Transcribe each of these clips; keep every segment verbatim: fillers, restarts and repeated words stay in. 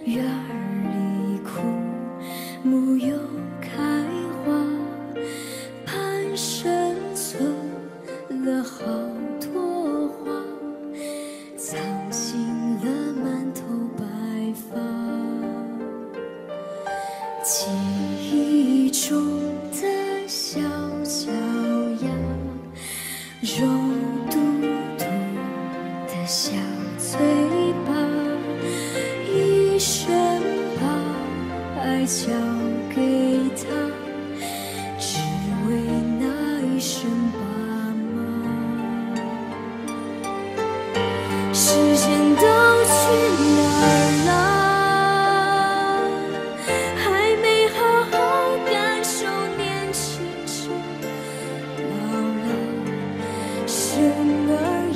院里枯木又开花，盘生存了好多花，藏进了满头白发。记忆中的小脚丫，肉嘟嘟的小嘴巴，一生把爱交给他，只为那一声爸妈。时间都去哪儿了？还没好好感受年轻就老了，生儿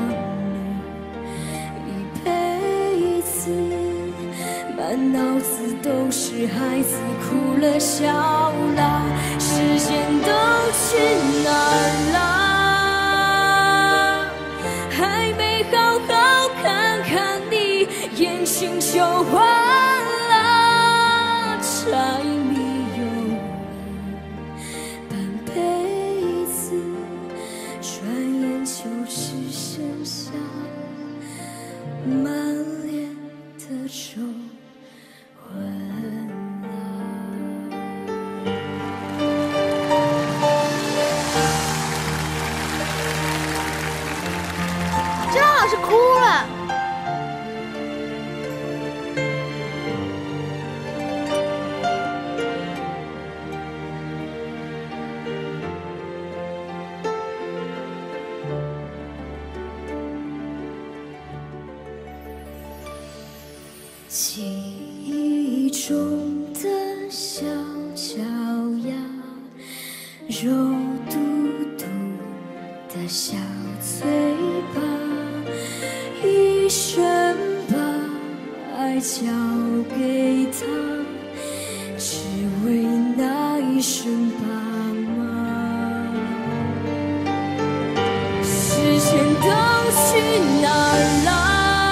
养女一辈子，满脑子都是孩子哭了笑了，时间都去哪儿了？还没好好看看你，眼睛就花了，柴米油盐半辈子，转眼就只剩下满脸的皱纹。 张老师哭了。 记忆中的小脚丫，肉嘟嘟的小嘴巴，一生把爱交给他，只为那一声爸妈。时间都去哪儿了？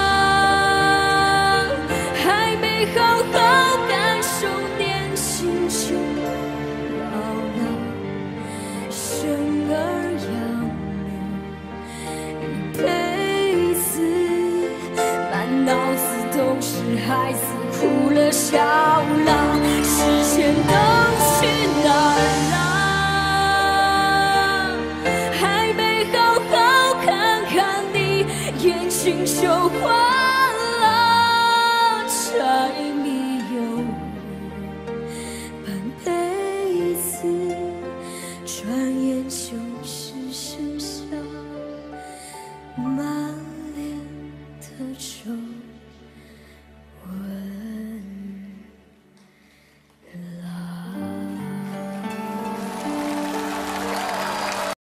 好好感受年轻就老了，生儿养女一辈子，满脑子都是孩子哭了笑了，时间都去哪儿了？还没好好看看你，眼睛就花